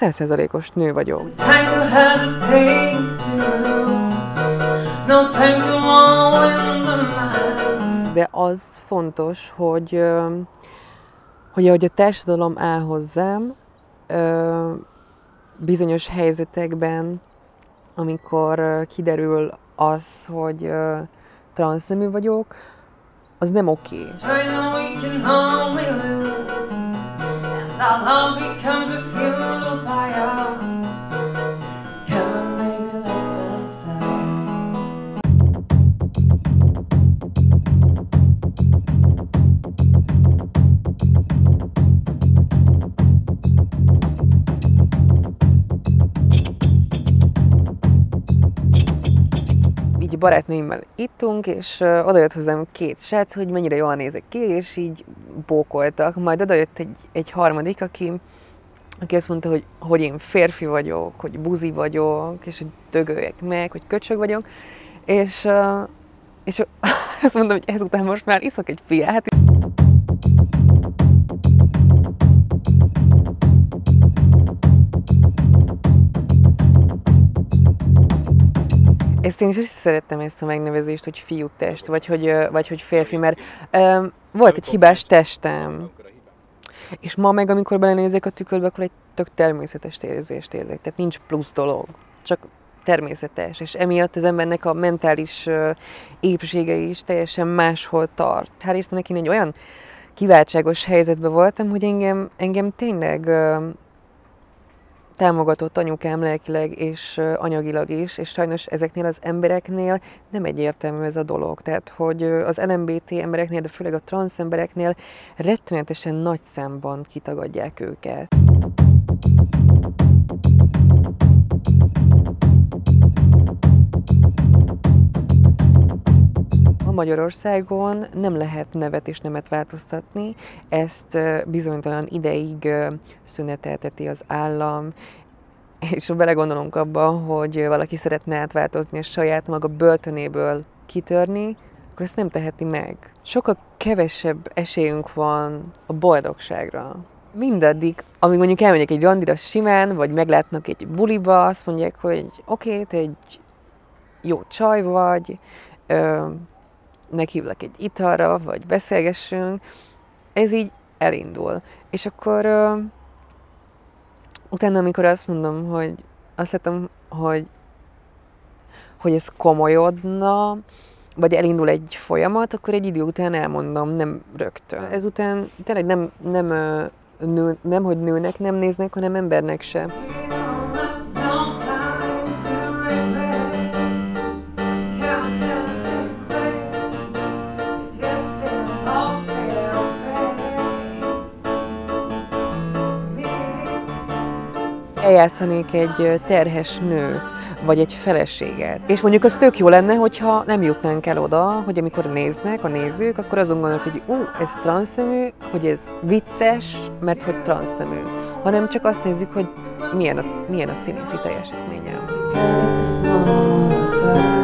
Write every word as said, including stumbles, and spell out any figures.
száz százalékos nő vagyok. De az fontos, hogy, hogy ahogy a társadalom áll hozzám, bizonyos helyzetekben, amikor kiderül az, hogy transznemű vagyok, az nem oké. Így barátnőimmel ittunk, és uh, odajött hozzám két srác, hogy mennyire jól nézek ki, és így bókoltak. Majd odajött egy, egy harmadik, aki, aki azt mondta, hogy, hogy én férfi vagyok, hogy buzi vagyok, és hogy dögöljek meg, hogy köcsög vagyok. És, uh, és azt mondom, hogy ezután most már iszok egy fiát. Ezt én is szerettem, ezt a megnevezést, hogy fiútest, vagy hogy, vagy hogy férfi, mert um, volt egy hibás testem. És ma meg, amikor belenézek a tükörbe, akkor egy tök természetes érzést érzek. Tehát nincs plusz dolog, csak természetes. És emiatt az embernek a mentális uh, épsége is teljesen máshol tart. Hál' Istennek én egy olyan kiváltságos helyzetben voltam, hogy engem, engem tényleg uh, támogatott anyukám lelkileg és anyagilag is, és sajnos ezeknél az embereknél nem egyértelmű ez a dolog. Tehát, hogy az el em bé té embereknél, de főleg a transz embereknél rettenetesen nagy számban kitagadják őket. Magyarországon nem lehet nevet és nemet változtatni, ezt bizonytalan ideig szünetelteti az állam, és ha belegondolunk abba, hogy valaki szeretne átváltozni és saját maga börtönéből kitörni, akkor ezt nem teheti meg. Sokkal kevesebb esélyünk van a boldogságra. Mindaddig, amíg mondjuk elmegyek egy randira simán, vagy meglátnak egy buliba, azt mondják, hogy oké, okay, te egy jó csaj vagy, meghívlak egy italra, vagy beszélgessünk, ez így elindul. És akkor uh, utána, amikor azt mondom, hogy azt látom, hogy, hogy ez komolyodna, vagy elindul egy folyamat, akkor egy idő után elmondom, nem rögtön. Ezután tényleg nem, nem, nő, nem hogy nőnek nem néznek, hanem embernek se. Eljátszanék egy terhes nőt, vagy egy feleséget. És mondjuk az tök jó lenne, hogyha nem jutnánk el oda, hogy amikor néznek a nézők, akkor azon gondolnak, hogy ú, ez transznemű, hogy ez vicces, mert hogy transznemű. Hanem csak azt nézzük, hogy milyen a, milyen a színészi teljesítménye.